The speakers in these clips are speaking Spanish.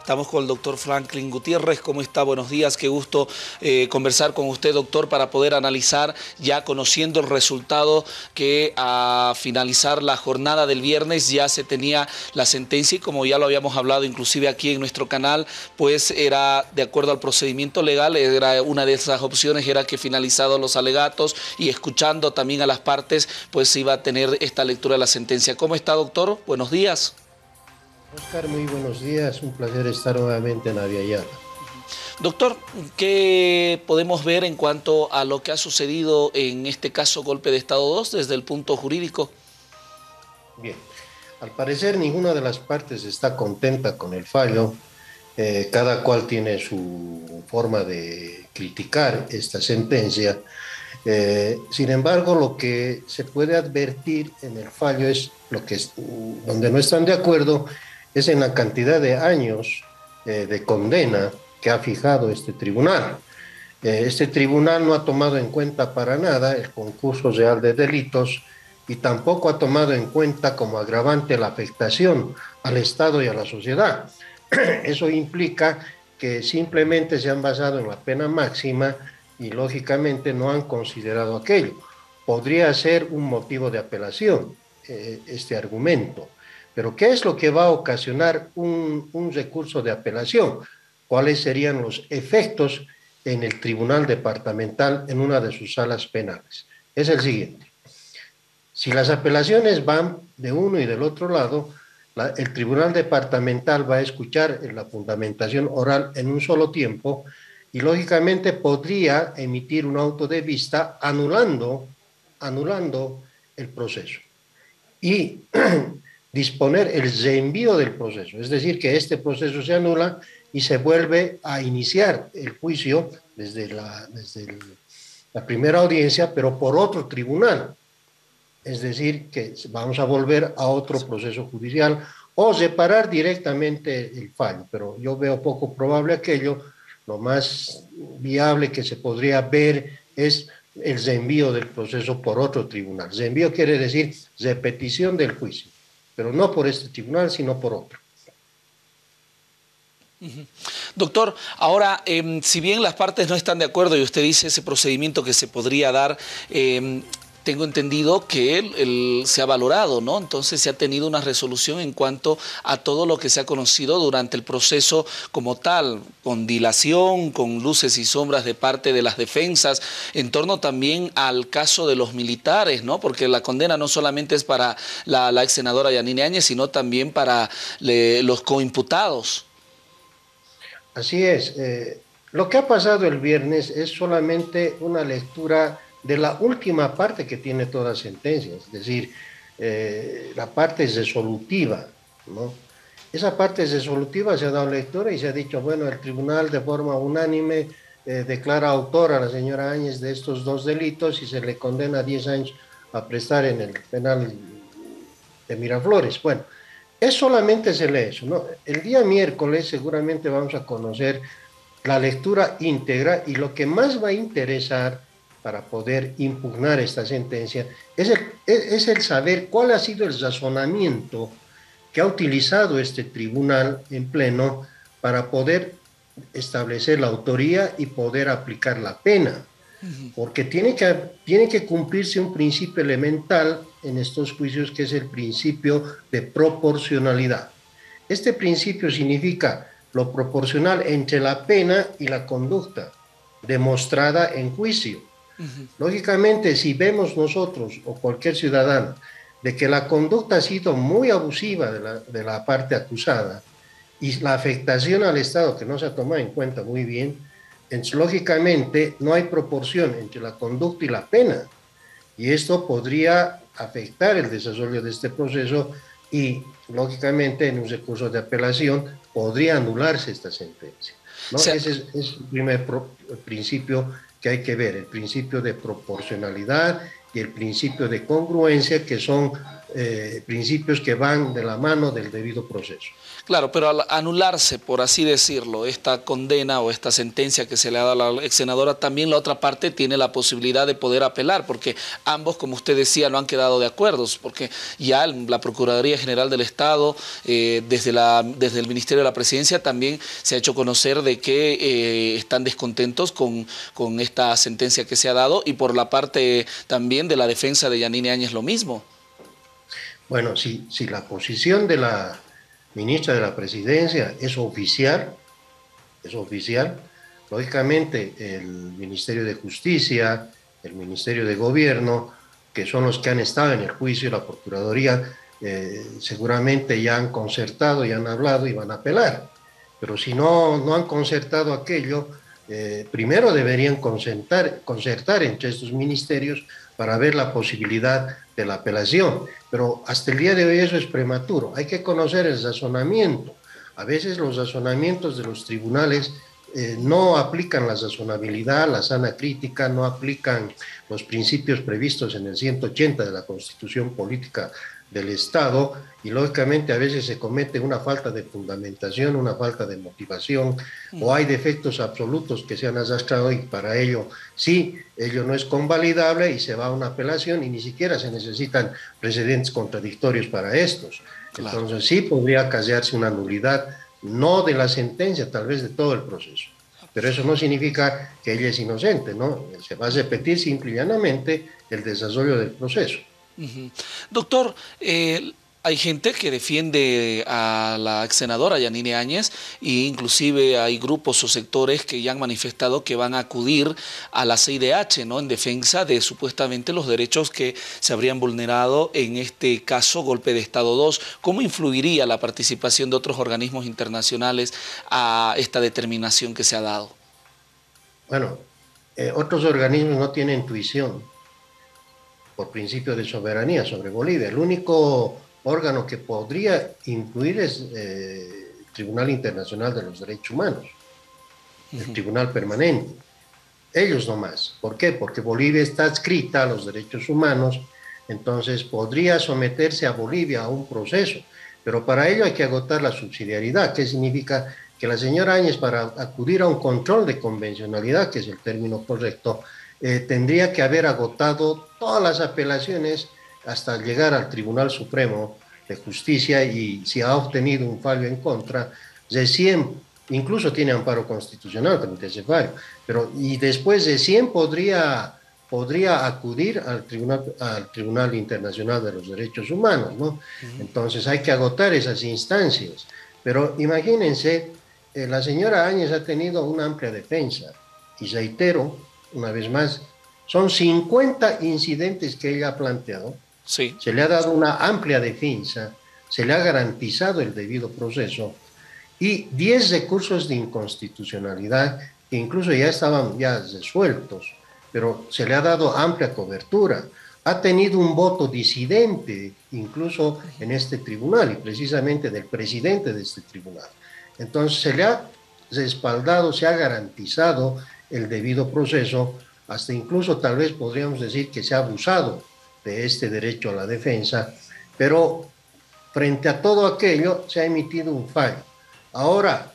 Estamos con el doctor Franklin Gutiérrez. ¿Cómo está? Buenos días. Qué gusto conversar con usted, doctor, para poder analizar, ya conociendo el resultado, que a finalizar la jornada del viernes ya se tenía la sentencia y, como ya lo habíamos hablado inclusive aquí en nuestro canal, pues era de acuerdo al procedimiento legal, era una de esas opciones, era que finalizados los alegatos y escuchando también a las partes, pues se iba a tener esta lectura de la sentencia. ¿Cómo está, doctor? Buenos días. Oscar, muy buenos días. Un placer estar nuevamente en Aviala. Doctor, ¿qué podemos ver en cuanto a lo que ha sucedido en este caso golpe de Estado 2 desde el punto jurídico? Bien, al parecer ninguna de las partes está contenta con el fallo. Cada cual tiene su forma de criticar esta sentencia. Sin embargo, lo que se puede advertir en el fallo es donde no están de acuerdo es en la cantidad de años de condena que ha fijado este tribunal. Este tribunal no ha tomado en cuenta para nada el concurso real de delitos y tampoco ha tomado en cuenta como agravante la afectación al Estado y a la sociedad. Eso implica que simplemente se han basado en la pena máxima y lógicamente no han considerado aquello. Podría ser un motivo de apelación este argumento, pero ¿qué es lo que va a ocasionar un recurso de apelación? ¿Cuáles serían los efectos en el tribunal departamental en una de sus salas penales? Es el siguiente. Si las apelaciones van de uno y del otro lado, el tribunal departamental va a escuchar la fundamentación oral en un solo tiempo y lógicamente podría emitir un auto de vista anulando el proceso y disponer el reenvío del proceso, es decir, que este proceso se anula y se vuelve a iniciar el juicio desde la primera audiencia, pero por otro tribunal. Es decir, que vamos a volver a otro proceso judicial o separar directamente el fallo, pero yo veo poco probable aquello. Lo más viable que se podría ver es el reenvío del proceso por otro tribunal. Reenvío quiere decir repetición del juicio, pero no por este tribunal, sino por otro. Doctor, ahora, si bien las partes no están de acuerdo y usted dice ese procedimiento que se podría dar, tengo entendido que se ha valorado, ¿no? Entonces se ha tenido una resolución en cuanto a todo lo que se ha conocido durante el proceso como tal, con dilación, con luces y sombras de parte de las defensas, en torno también al caso de los militares, ¿no? Porque la condena no solamente es para la ex senadora Yanine Áñez, sino también para los coimputados. Así es. Lo que ha pasado el viernes es solamente una lectura de la última parte que tiene toda sentencia, es decir, la parte resolutiva, ¿no? Esa parte resolutiva se ha dado lectura y se ha dicho, bueno, el tribunal de forma unánime declara autora a la señora Áñez de estos dos delitos y se le condena a 10 años a prestar en el penal de Miraflores. Bueno, es solamente se lee eso, ¿no? El día miércoles seguramente vamos a conocer la lectura íntegra y lo que más va a interesar para poder impugnar esta sentencia es el saber cuál ha sido el razonamiento que ha utilizado este tribunal en pleno para poder establecer la autoría y poder aplicar la pena, porque tiene que cumplirse un principio elemental en estos juicios que es el principio de proporcionalidad. Este principio significa lo proporcional entre la pena y la conducta demostrada en juicio. Lógicamente, si vemos nosotros o cualquier ciudadano de que la conducta ha sido muy abusiva de la parte acusada y la afectación al Estado que no se ha tomado en cuenta muy bien, entonces, lógicamente no hay proporción entre la conducta y la pena y esto podría afectar el desarrollo de este proceso y lógicamente en un recurso de apelación podría anularse esta sentencia, ¿no? Se, Ese es el primer principio que hay que ver, el principio de proporcionalidad y el principio de congruencia, que son principios que van de la mano del debido proceso. Claro, pero al anularse, por así decirlo, esta condena o esta sentencia que se le ha dado a la ex senadora, también la otra parte tiene la posibilidad de poder apelar, porque ambos, como usted decía, no han quedado de acuerdo, porque ya la Procuraduría General del Estado, desde el Ministerio de la Presidencia, también se ha hecho conocer de que están descontentos con esta sentencia que se ha dado, y por la parte también de la defensa de Yanine Áñez lo mismo. Bueno, si la posición de la ministra de la Presidencia es oficial, lógicamente el Ministerio de Justicia, el Ministerio de Gobierno, que son los que han estado en el juicio, la Procuraduría, seguramente ya han concertado, ya han hablado y van a apelar. Pero si no han concertado aquello, primero deberían concertar entre estos ministerios para ver la posibilidad de la apelación. Pero hasta el día de hoy eso es prematuro. Hay que conocer el razonamiento. A veces los razonamientos de los tribunales no aplican la razonabilidad, la sana crítica, no aplican los principios previstos en el 180 de la Constitución Política del Estado, y lógicamente a veces se comete una falta de fundamentación, una falta de motivación, o hay defectos absolutos que se han arrastrado, y para ello sí, ello no es convalidable y se va a una apelación, y ni siquiera se necesitan precedentes contradictorios para estos. Claro. Entonces sí podría acarrearse una nulidad, no de la sentencia, tal vez de todo el proceso. Pero eso no significa que ella es inocente, ¿no? Se va a repetir simple y llanamente el desarrollo del proceso. Doctor, hay gente que defiende a la ex senadora Yanine Áñez, e inclusive hay grupos o sectores que ya han manifestado que van a acudir a la CIDH, ¿no?, en defensa de supuestamente los derechos que se habrían vulnerado en este caso Golpe de Estado 2. ¿Cómo influiría la participación de otros organismos internacionales a esta determinación que se ha dado? Bueno, otros organismos no tienen tuición por principio de soberanía sobre Bolivia. El único órgano que podría influir es el Tribunal Internacional de los Derechos Humanos, el Tribunal Permanente. Ellos nomás. ¿Por qué? Porque Bolivia está adscrita a los derechos humanos, entonces podría someterse a Bolivia a un proceso, pero para ello hay que agotar la subsidiariedad. ¿Qué significa? Que la señora Áñez, para acudir a un control de convencionalidad, que es el término correcto, tendría que haber agotado todas las apelaciones hasta llegar al Tribunal Supremo de Justicia, y si ha obtenido un fallo en contra, recién, incluso tiene amparo constitucional frente a ese fallo, pero y después recién podría acudir al Tribunal Internacional de los Derechos Humanos, ¿no? Entonces hay que agotar esas instancias. Pero imagínense, la señora Áñez ha tenido una amplia defensa, y reitero, una vez más, son 50 incidentes que ella ha planteado. Sí. Se le ha dado una amplia defensa, se le ha garantizado el debido proceso, y 10 recursos de inconstitucionalidad que incluso ya estaban ya resueltos, pero se le ha dado amplia cobertura. Ha tenido un voto disidente incluso en este tribunal, y precisamente del presidente de este tribunal. Entonces se le ha respaldado, se ha garantizado el debido proceso, hasta incluso tal vez podríamos decir que se ha abusado de este derecho a la defensa, pero frente a todo aquello se ha emitido un fallo. Ahora,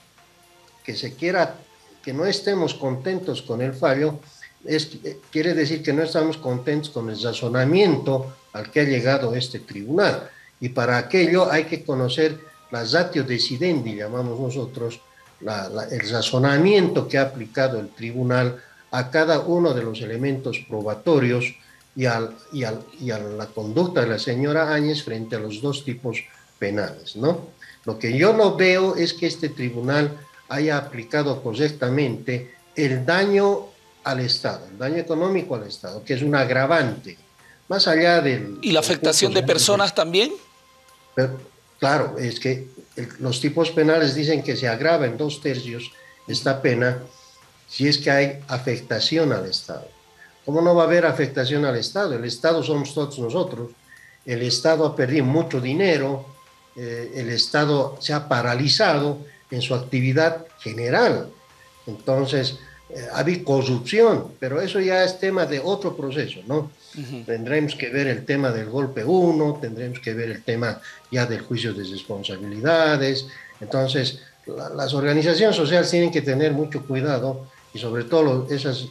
que no estemos contentos con el fallo, quiere decir que no estamos contentos con el razonamiento al que ha llegado este tribunal, y para aquello hay que conocer la ratio decidendi, llamamos nosotros, el razonamiento que ha aplicado el tribunal a cada uno de los elementos probatorios y a la conducta de la señora Áñez frente a los dos tipos penales, ¿no? Lo que yo no veo es que este tribunal haya aplicado correctamente el daño al Estado, el daño económico al Estado, que es un agravante, más allá del... ¿Y la afectación de personas también? Pero, claro, es que los tipos penales dicen que se agrava en 2/3 esta pena si es que hay afectación al Estado. ¿Cómo no va a haber afectación al Estado? El Estado somos todos nosotros. El Estado ha perdido mucho dinero, el Estado se ha paralizado en su actividad general. Entonces, había corrupción, pero eso ya es tema de otro proceso, ¿no? Tendremos que ver el tema del golpe uno, tendremos que ver el tema ya del juicio de responsabilidades. Entonces, las organizaciones sociales tienen que tener mucho cuidado y sobre todo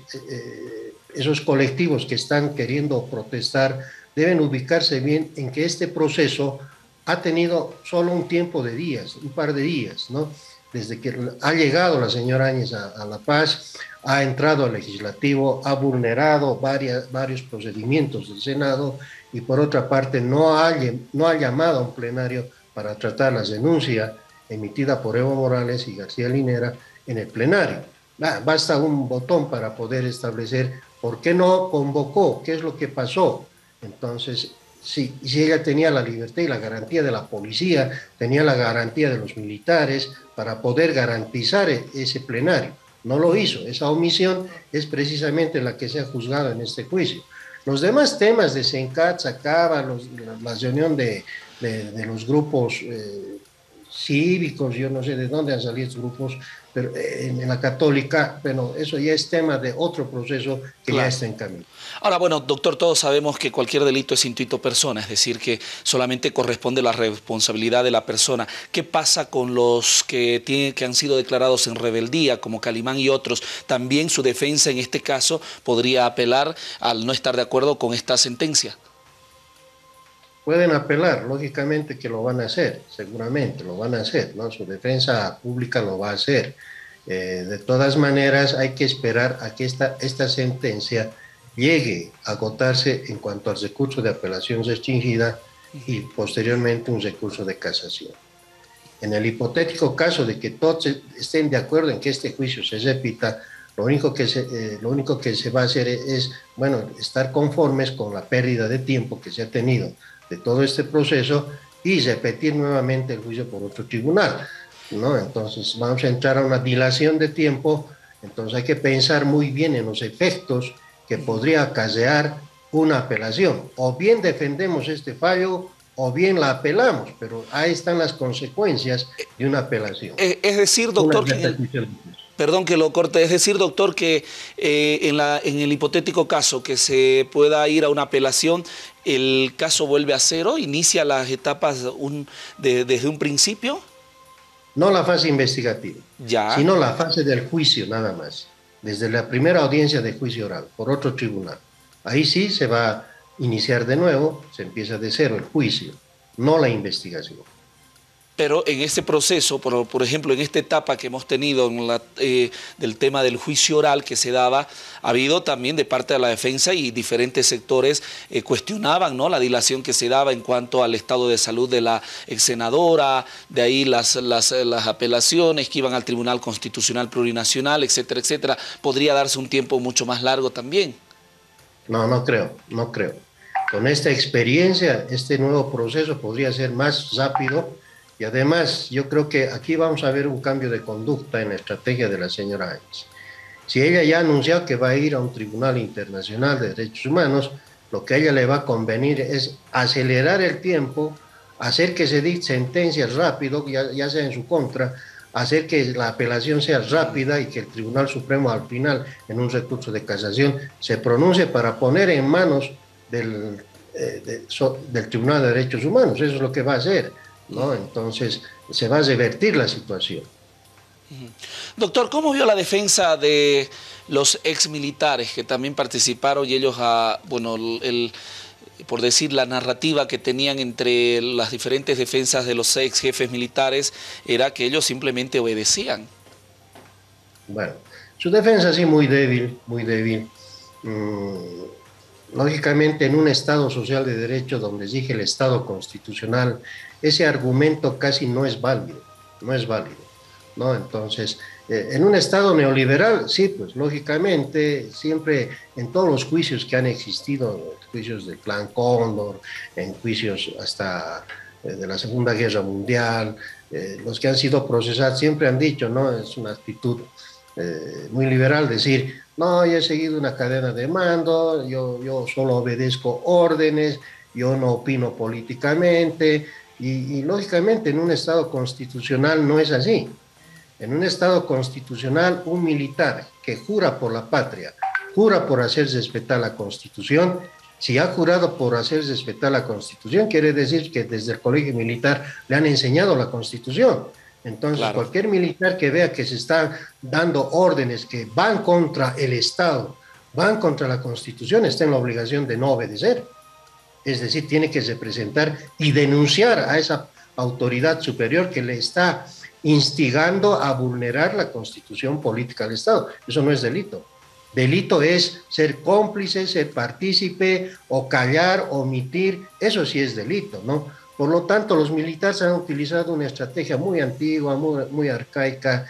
esos colectivos que están queriendo protestar deben ubicarse bien en que este proceso ha tenido solo un tiempo de días, un par de días, ¿no? Desde que ha llegado la señora Áñez a La Paz, ha entrado al legislativo, ha vulnerado varios procedimientos del Senado y por otra parte no ha llamado a un plenario para tratar la denuncia emitida por Evo Morales y García Linera en el plenario. Basta un botón para poder establecer por qué no convocó, qué es lo que pasó. Entonces, si ella tenía la libertad y la garantía de la policía, tenía la garantía de los militares para poder garantizar ese plenario. No lo hizo. Esa omisión es precisamente la que se ha juzgado en este juicio. Los demás temas de Sencat, Sacaba, la reunión de los grupos cívicos, yo no sé de dónde han salido estos grupos, pero en la Católica, bueno, eso ya es tema de otro proceso que ya está en camino. Ahora, bueno, doctor, todos sabemos que cualquier delito es intuito persona, es decir, que solamente corresponde la responsabilidad de la persona. ¿Qué pasa con los que han sido declarados en rebeldía, como Calimán y otros? También su defensa en este caso podría apelar al no estar de acuerdo con esta sentencia. Pueden apelar, lógicamente que lo van a hacer, seguramente lo van a hacer, ¿no? Su defensa pública lo va a hacer. De todas maneras, hay que esperar a que esta sentencia llegue a agotarse en cuanto al recurso de apelación restringida y posteriormente un recurso de casación. En el hipotético caso de que todos estén de acuerdo en que este juicio se repita, lo único que se va a hacer es, bueno, estar conformes con la pérdida de tiempo que se ha tenido de todo este proceso y repetir nuevamente el juicio por otro tribunal, ¿no? Entonces vamos a entrar a una dilación de tiempo, entonces hay que pensar muy bien en los efectos que podría acarrear una apelación. O bien defendemos este fallo o bien la apelamos, pero ahí están las consecuencias de una apelación. Es decir, doctor, perdón que lo corte, es decir, doctor, que en el hipotético caso que se pueda ir a una apelación, el caso vuelve a cero, inicia las etapas desde un principio. No la fase investigativa, ya, sino la fase del juicio nada más, desde la primera audiencia de juicio oral por otro tribunal. Ahí sí se va a iniciar de nuevo, se empieza de cero el juicio, no la investigación. Pero en este proceso, por ejemplo, en esta etapa que hemos tenido del tema del juicio oral que se daba, ha habido también de parte de la defensa y diferentes sectores cuestionaban, ¿no?, la dilación que se daba en cuanto al estado de salud de la ex senadora, de ahí las apelaciones que iban al Tribunal Constitucional Plurinacional, etcétera, etcétera. ¿Podría darse un tiempo mucho más largo también? No, no creo. Con esta experiencia, este nuevo proceso podría ser más rápido. Y además, yo creo que aquí vamos a ver un cambio de conducta en la estrategia de la señora Áñez. Si ella ya ha anunciado que va a ir a un tribunal internacional de derechos humanos, lo que a ella le va a convenir es acelerar el tiempo, hacer que se dicte sentencias rápido, ya sea en su contra, hacer que la apelación sea rápida y que el Tribunal Supremo al final, en un recurso de casación, se pronuncie para poner en manos del Tribunal de Derechos Humanos. Eso es lo que va a hacer, ¿no? Entonces se va a revertir la situación. Doctor, ¿cómo vio la defensa de los exmilitares que también participaron y ellos, bueno, por decir, la narrativa que tenían entre las diferentes defensas de los ex jefes militares era que ellos simplemente obedecían? Bueno, su defensa sí muy débil, muy débil. Lógicamente, en un Estado social de derecho donde rige el Estado constitucional, ese argumento casi no es válido, ¿no? Entonces, en un Estado neoliberal, sí, pues lógicamente, siempre en todos los juicios que han existido, juicios del Plan Cóndor, en juicios hasta de la Segunda Guerra Mundial, los que han sido procesados siempre han dicho, ¿no? Es una actitud muy liberal decir, no, yo he seguido una cadena de mando, yo solo obedezco órdenes, yo no opino políticamente, y lógicamente en un Estado constitucional no es así. En un Estado constitucional, un militar que jura por la patria, jura por hacer respetar la Constitución. Si ha jurado por hacer respetar la Constitución, quiere decir que desde el colegio militar le han enseñado la Constitución. Entonces, Claro. cualquier militar que vea que se están dando órdenes que van contra el Estado, van contra la Constitución, está en la obligación de no obedecer. Es decir, tiene que representar y denunciar a esa autoridad superior que le está instigando a vulnerar la Constitución política del Estado. Eso no es delito. Delito es ser cómplice, ser partícipe o callar, omitir. Eso sí es delito, ¿no? Por lo tanto, los militares han utilizado una estrategia muy antigua, muy arcaica,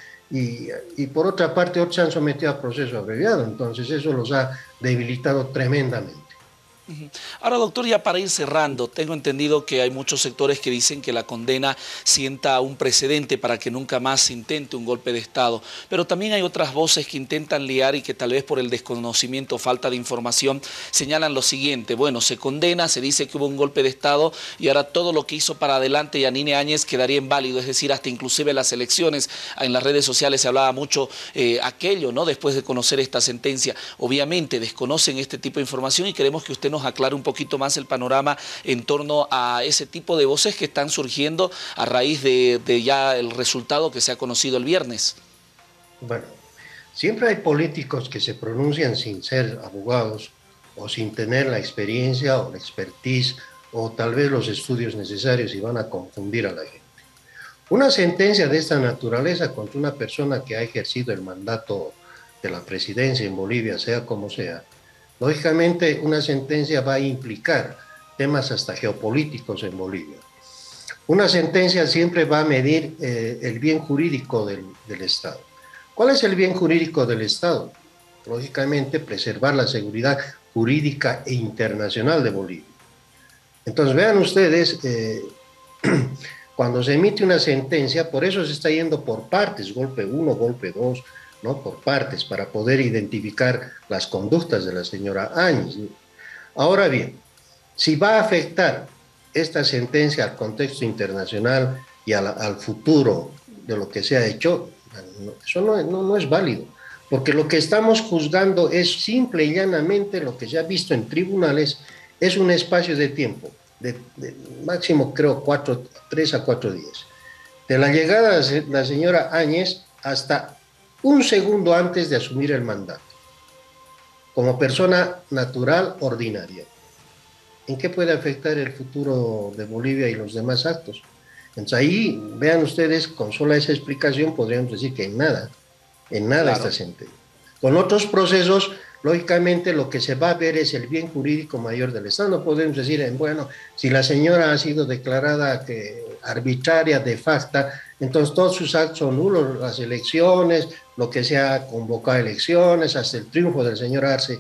y por otra parte, otros se han sometido a proceso abreviado. Entonces, eso los ha debilitado tremendamente. Ahora, doctor, ya para ir cerrando, tengo entendido que hay muchos sectores que dicen que la condena sienta un precedente para que nunca más se intente un golpe de Estado, pero también hay otras voces que intentan liar y que tal vez por el desconocimiento o falta de información señalan lo siguiente: bueno, se condena, se dice que hubo un golpe de Estado y ahora todo lo que hizo para adelante Yanine Áñez quedaría inválido, es decir, hasta inclusive las elecciones. En las redes sociales se hablaba mucho aquello, ¿no? Después de conocer esta sentencia. Obviamente desconocen este tipo de información y queremos que usted nos aclare un poquito más el panorama en torno a ese tipo de voces que están surgiendo a raíz de ya el resultado que se ha conocido el viernes. Bueno, siempre hay políticos que se pronuncian sin ser abogados o sin tener la experiencia o la expertise o tal vez los estudios necesarios y van a confundir a la gente. Una sentencia de esta naturaleza contra una persona que ha ejercido el mandato de la presidencia en Bolivia, sea como sea, lógicamente una sentencia va a implicar temas hasta geopolíticos en Bolivia. Una sentencia siempre va a medir el bien jurídico del Estado. ¿Cuál es el bien jurídico del Estado? Lógicamente, preservar la seguridad jurídica e internacional de Bolivia. Entonces, vean ustedes, cuando se emite una sentencia, por eso se está yendo por partes, golpe 1, golpe 2, ¿no? Por partes, para poder identificar las conductas de la señora Áñez. Ahora bien, si va a afectar esta sentencia al contexto internacional y al futuro de lo que se ha hecho, eso no es válido, porque lo que estamos juzgando es simple y llanamente lo que se ha visto en tribunales, es un espacio de tiempo, de máximo creo 3 a 4 días, de la llegada de la señora Áñez hasta un segundo antes de asumir el mandato, como persona natural ordinaria. ¿En qué puede afectar el futuro de Bolivia y los demás actos? Entonces ahí, vean ustedes, con sola esa explicación podríamos decir que en nada Claro. está sentencia. Con otros procesos, lógicamente lo que se va a ver es el bien jurídico mayor del Estado. No podemos decir, bueno, si la señora ha sido declarada arbitraria, de facto, entonces todos sus actos son nulos, las elecciones, lo que se ha convocado a elecciones, hasta el triunfo del señor Arce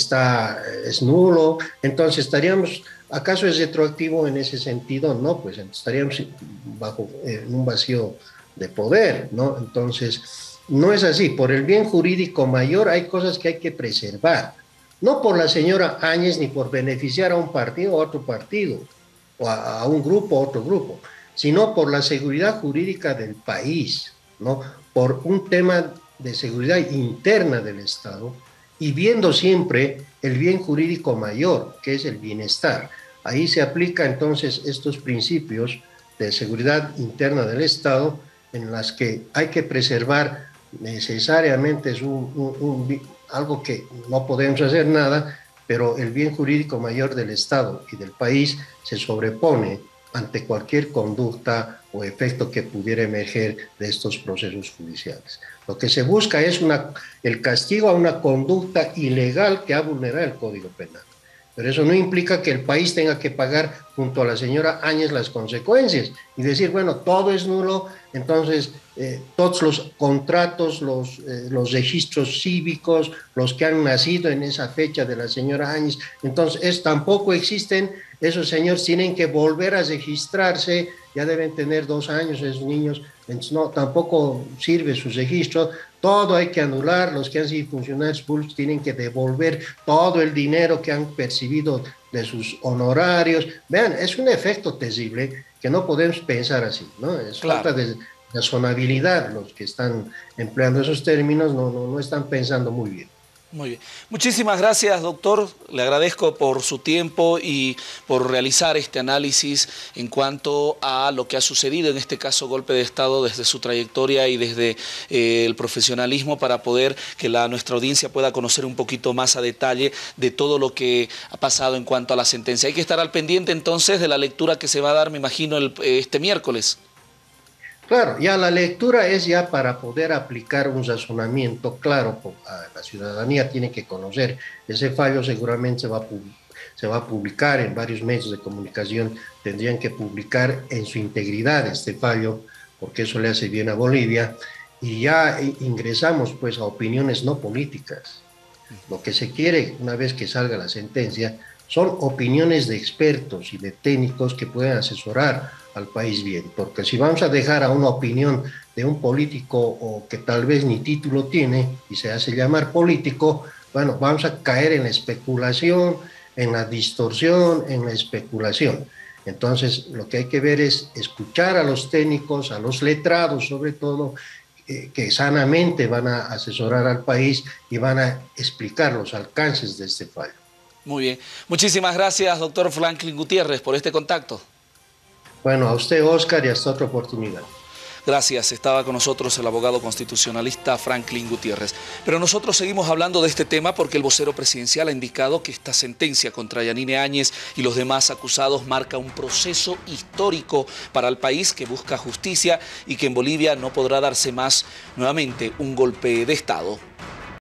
es nulo. Entonces estaríamos, ¿acaso es retroactivo en ese sentido? No, pues estaríamos bajo un vacío de poder, ¿no? Entonces, no es así. Por el bien jurídico mayor hay cosas que hay que preservar. No por la señora Áñez ni por beneficiar a un partido o a otro partido, o a un grupo o otro grupo, sino por la seguridad jurídica del país, ¿no? Por un tema de seguridad interna del Estado y viendo siempre el bien jurídico mayor, que es el bienestar. Ahí se aplica entonces estos principios de seguridad interna del Estado en las que hay que preservar necesariamente, es algo que no podemos hacer nada, pero el bien jurídico mayor del Estado y del país se sobrepone ante cualquier conducta o efecto que pudiera emerger de estos procesos judiciales. Lo que se busca es el castigo a una conducta ilegal que ha vulnerado el Código Penal. Pero eso no implica que el país tenga que pagar junto a la señora Áñez las consecuencias y decir, bueno, todo es nulo, entonces todos los contratos, los registros cívicos, los que han nacido en esa fecha de la señora Áñez, entonces tampoco existen, esos señores tienen que volver a registrarse, ya deben tener 2 años esos niños, entonces no, tampoco sirve su registro, todo hay que anular, los que han sido funcionarios públicos tienen que devolver todo el dinero que han percibido de sus honorarios. Vean, es un efecto terrible que no podemos pensar así, ¿no? Es Claro. falta razonabilidad. Los que están empleando esos términos no están pensando muy bien. Muy bien. Muchísimas gracias, doctor. Le agradezco por su tiempo y por realizar este análisis en cuanto a lo que ha sucedido, en este caso golpe de Estado, desde su trayectoria y desde el profesionalismo, para poder que nuestra audiencia pueda conocer un poquito más a detalle de todo lo que ha pasado en cuanto a la sentencia. Hay que estar al pendiente entonces de la lectura que se va a dar, me imagino, este miércoles. Claro, ya la lectura es ya para poder aplicar un razonamiento claro. La ciudadanía tiene que conocer ese fallo, seguramente se va a publicar en varios medios de comunicación, tendrían que publicar en su integridad este fallo, porque eso le hace bien a Bolivia, y ya ingresamos pues a opiniones no políticas. Lo que se quiere una vez que salga la sentencia son opiniones de expertos y de técnicos que puedan asesorar al país bien, porque si vamos a dejar a una opinión de un político o que tal vez ni título tiene y se hace llamar político, bueno, vamos a caer en la especulación, en la distorsión, en la especulación. Entonces, lo que hay que ver es escuchar a los técnicos, a los letrados sobre todo, que sanamente van a asesorar al país y van a explicar los alcances de este fallo. Muy bien. Muchísimas gracias, doctor Franklin Gutiérrez, por este contacto. Bueno, a usted, Oscar, y hasta otra oportunidad. Gracias. Estaba con nosotros el abogado constitucionalista Franklin Gutiérrez. Pero nosotros seguimos hablando de este tema porque el vocero presidencial ha indicado que esta sentencia contra Yanine Áñez y los demás acusados marca un proceso histórico para el país que busca justicia y que en Bolivia no podrá darse más nuevamente un golpe de Estado.